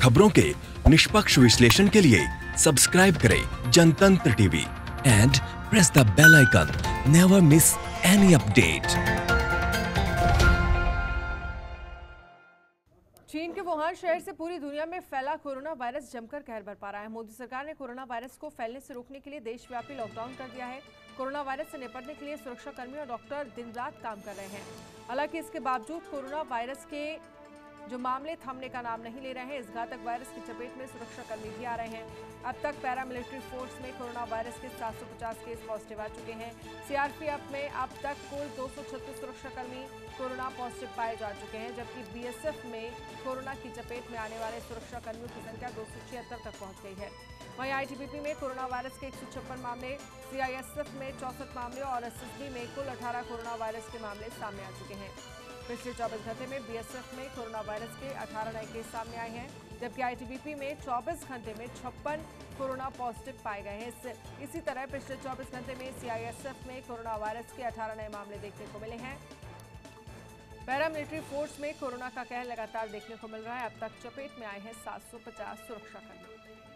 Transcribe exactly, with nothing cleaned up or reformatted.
खबरों के निष्पक्ष विश्लेषण के लिए सब्सक्राइब करें Jantantra TV and press the bell icon. Never miss any update. चीन के वुहान शहर से पूरी दुनिया में फैला कोरोना वायरस जमकर कहर बरपा रहा है। मोदी सरकार ने कोरोना वायरस को फैलने से रोकने के लिए देशव्यापी लॉकडाउन कर दिया है। कोरोना वायरस से निपटने के लिए सुरक्षा कर्मी और डॉक्टर दिन रात काम कर रहे हैं। हालांकि इसके बावजूद कोरोना वायरस के जो मामले थमने का नाम नहीं ले रहे हैं। इस घातक वायरस की चपेट में सुरक्षा कर्मी भी आ रहे हैं। अब तक पैरामिलिट्री फोर्स में कोरोना वायरस के सात सौ पचास केस पॉजिटिव आ चुके हैं। सीआरपीएफ में अब तक कुल दो सौ छत्तीस सुरक्षा कर्मी कोरोना पॉजिटिव पाए जा चुके हैं, जबकि बीएसएफ में कोरोना की चपेट में आने वाले सुरक्षा कर्मियों की संख्या दो सौ छिहत्तर तक पहुंच गई है। वहीं आईटीबीपी में कोरोना वायरस के एक सौ छप्पन मामले, सीआईएसएफ में चौसठ मामले और एसएसबी में कुल अठारह कोरोना वायरस के मामले सामने आ चुके हैं। पिछले चौबीस घंटे में बीएसएफ में कोरोना वायरस के अठारह नए केस सामने आए हैं, जबकि आईटीबीपी में चौबीस घंटे में छप्पन कोरोना पॉजिटिव पाए गए हैं। इस, इसी तरह पिछले चौबीस घंटे में सीआईएसएफ में कोरोना वायरस के अठारह नए मामले देखने को मिले हैं। पैरामिलिट्री फोर्स में कोरोना का कहर लगातार देखने को मिल रहा है। अब तक चपेट में आए हैं सात सौ पचास सुरक्षाकर्मी।